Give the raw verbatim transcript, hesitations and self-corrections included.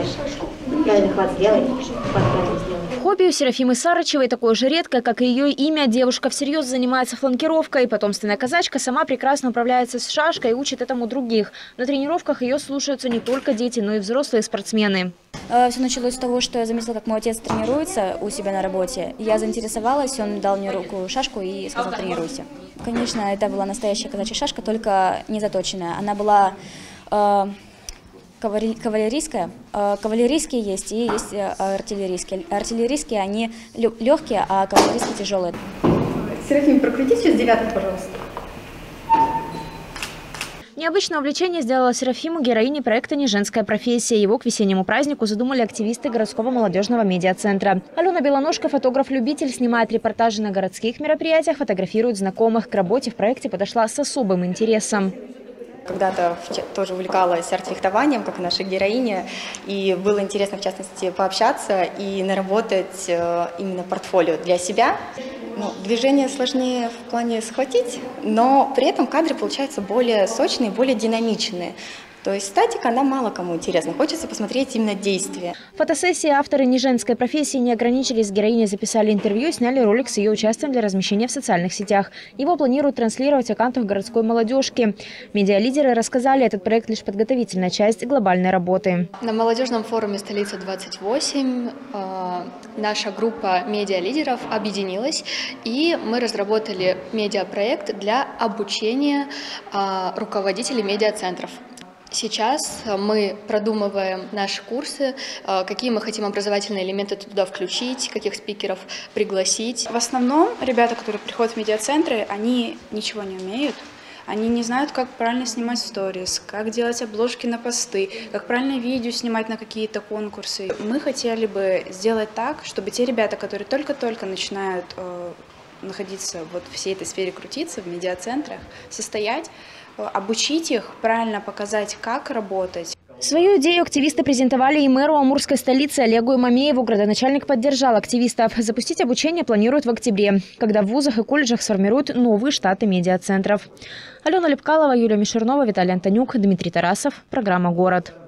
шашку. Правильный хват сделай. Хват правильно сделай. Хобби у Серафимы Сарычевой такое же редкое, как и ее имя. Девушка всерьез занимается фланкировкой. Потомственная казачка сама прекрасно управляется с шашкой и учит этому других. На тренировках ее слушаются не только дети, но и взрослые спортсмены. Все началось с того, что я заметила, как мой отец тренируется у себя на работе. Я заинтересовалась, он дал мне руку шашку и сказал: тренируйся. Конечно, это была настоящая казачья шашка, только не заточенная. Она была э, кавалерийская. Э, кавалерийские есть и есть артиллерийские. Артиллерийские, они легкие, а кавалерийские тяжелые. Серафим, прокрути сейчас девятку, пожалуйста. Необычное увлечение сделало Серафиму героиней проекта «Не женская профессия». Его к весеннему празднику задумали активисты городского молодежного медиацентра. Алена Белоножка, фотограф-любитель, снимает репортажи на городских мероприятиях, фотографирует знакомых. К работе в проекте подошла с особым интересом. Когда-то тоже увлекалась артфехтованием, как и наша героиня, и было интересно, в частности, пообщаться и наработать именно портфолио для себя. Ну, движение сложнее в плане схватить, но при этом кадры получаются более сочные, более динамичные. То есть статика, она мало кому интересна. Хочется посмотреть именно действия. Фотосессии авторы «Не женской профессии» не ограничились. С героиней записали интервью и сняли ролик с ее участием для размещения в социальных сетях. Его планируют транслировать в аккаунтах городской молодежки. Медиалидеры рассказали, этот проект лишь подготовительная часть глобальной работы. На молодежном форуме «Столица двадцать восемь» э, наша группа медиалидеров объединилась, и мы разработали медиапроект для обучения э, руководителей медиацентров. Сейчас мы продумываем наши курсы, какие мы хотим образовательные элементы туда включить, каких спикеров пригласить. В основном ребята, которые приходят в медиацентры, они ничего не умеют. Они не знают, как правильно снимать сторис, как делать обложки на посты, как правильно видео снимать на какие-то конкурсы. Мы хотели бы сделать так, чтобы те ребята, которые только-только начинают э, находиться вот в всей этой сфере, крутиться в медиацентрах, состоять, обучить их, правильно показать, как работать. Свою идею активисты презентовали и мэру амурской столицы Олегу Имамееву. Градоначальник поддержал активистов. Запустить обучение планируют в октябре, когда в вузах и колледжах сформируют новые штаты медиацентров. Алена Лепкалова, Юлия Мишурнова, Виталий Антонюк, Дмитрий Тарасов. Программа «Город».